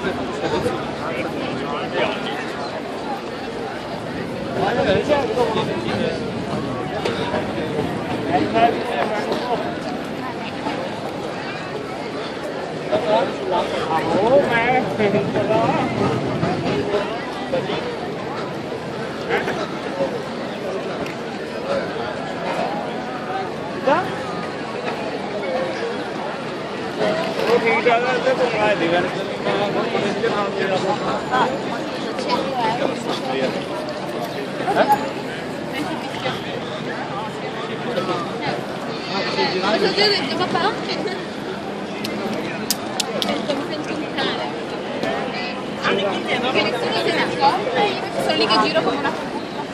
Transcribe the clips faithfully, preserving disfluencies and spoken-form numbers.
Sono lì che giro come una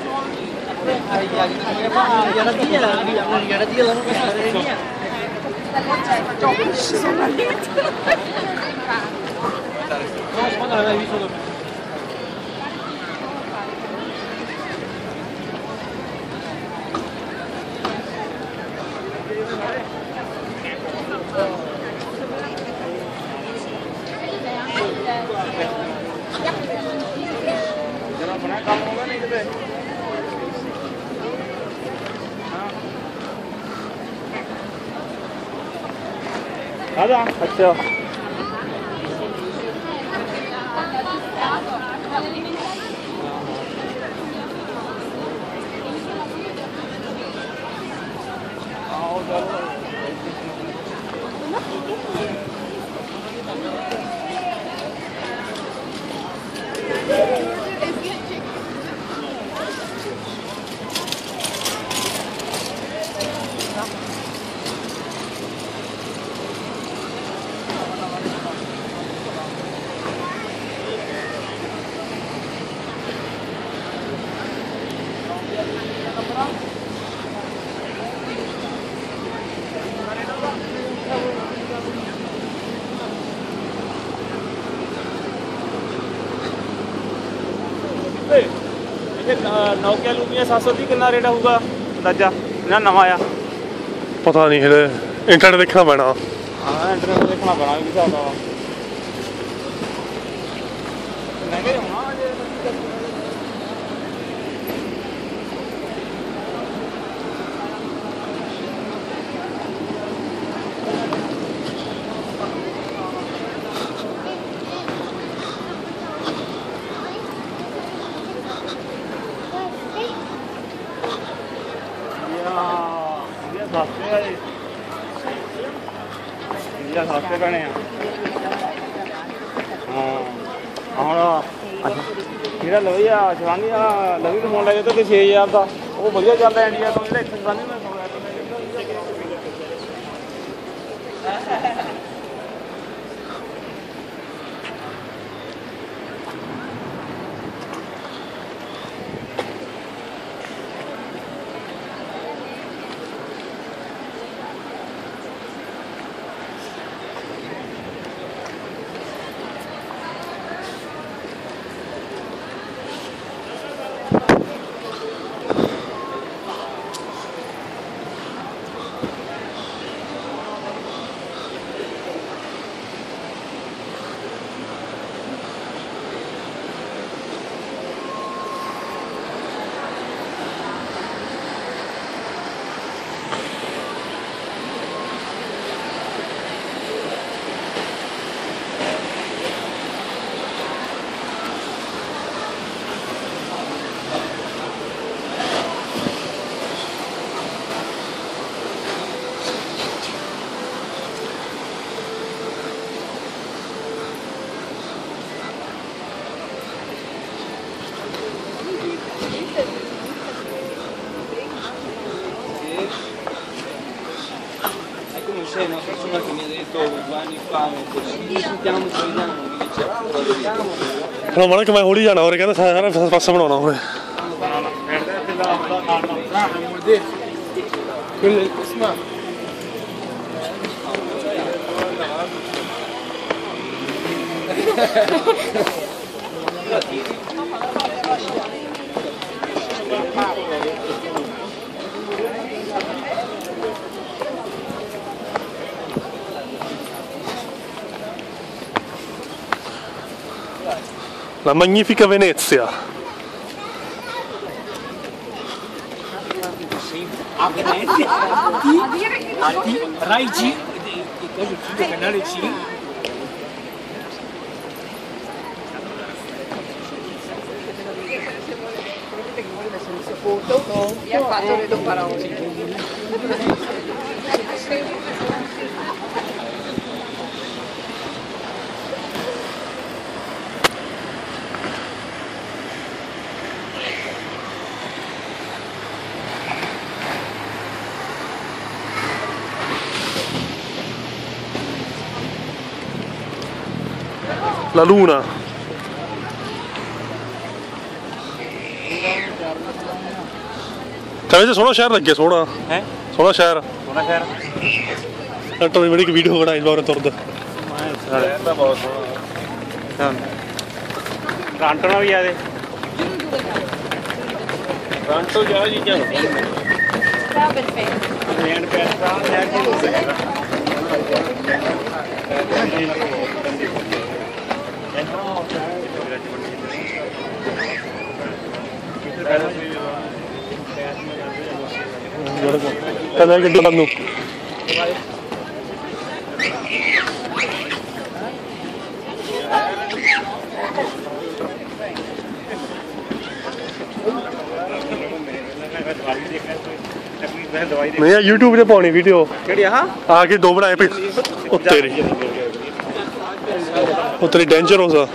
Ada, अच्छा Nokia Lumia सात सौ तीस कितना रेट होगा अंदाजा ना नवा आया पता नहीं है इंटरनेट देखना पैना हाँ इंटरनेट देखना पैना भी ज़्यादा महंगे होना सस्ते पैने हाँ हाँ जो लवी आ शिवानी लवी तो फोन लगे तो छे हज़ार का वो बढ़िया चलता है इंडिया तो जो इतने शिवानी में c'è una persona che mi ha detto due anni fa ci sentiamo ci vediamo mi dice no ma che mai holi जाना और कहता सारा पासा बनाना और كل اسمع La magnifica Venezia. A Venezia, Alti, Rai G, il canale C. Mi ha fatto le due parole. La luna. ਕਹਿੰਦੇ ਸੋਹਣਾ ਸ਼ਹਿਰ ਲੱਗਿਆ ਸੋਹਣਾ ਹੈ ਸੋਹਣਾ ਸ਼ਹਿਰ ਸੋਹਣਾ ਸ਼ਹਿਰ ਟੱਟੋ ਦੀ ਬੜੀ ਇੱਕ ਵੀਡੀਓ ਬਣਾਈ ਬਾਰੇ ਤੁਰਦਾ ਸ਼ਹਿਰ ਤਾਂ ਬਹੁਤ ਸੋਹਣਾ ਰਾਂਟਣਾ ਵੀ ਆ ਦੇ ਰਾਂਟੋ ਜਾ ਚੀਜ਼ਾਂ Ciao, perfetto. ਲੈਂਡ ਪੈਸਾ ਲੈ ਕੇ ਹੋ ਸਕਦਾ ਕਹਿੰਦਾ ਗੱਡੀ ਬੰਦ ਨੂੰ ਨਹੀਂ YouTube ਤੇ ਪਾਉਣੀ ਵੀਡੀਓ ਕਿਹੜੀ ਆਹ ਆ ਕੇ ਦੋ ਬਣਾਏ ਪਏ ਉੱਤੇ ਰੀ ਉੱਤੇ ਡੇਂਜਰਸ ਆ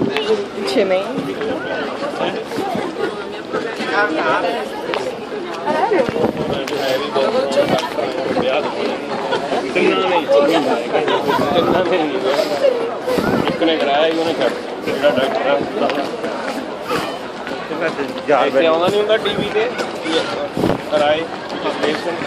ਤਿੰਨਾਂ ਨੇ ਤਿੰਨਾਂ ਨੇ ਇੱਕ ਨੇ ਕਰਾਇਆ ਹੀ ਉਹਨੇ ਛੱਡ ਜਿਹੜਾ ਡਾਕਟਰ ਆ ਜਾ ਕੇ ਆਉਂਦਾ ਨਹੀਂ ਹੁੰਦਾ ਟੀਵੀ ਤੇ ਰਾਏ station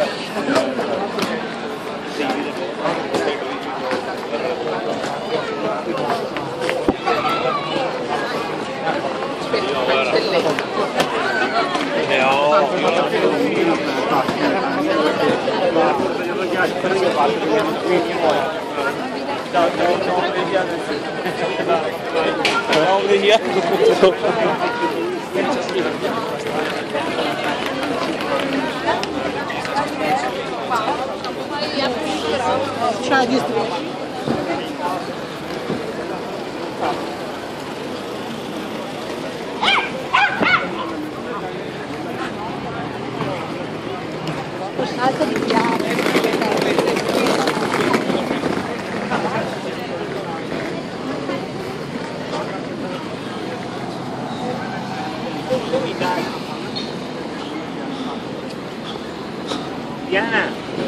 Diana.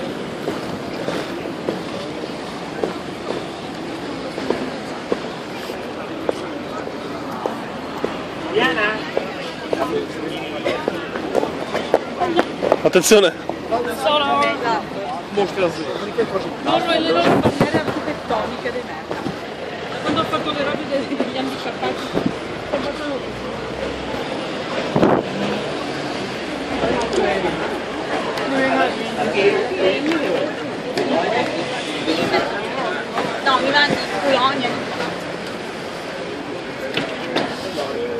Diana. attenzione Solo mostra loro e le loro barriere architettoniche dei merda. Quando ho fatto le robe degli anni sciappati, ho fatto no, mi mandi Polonia.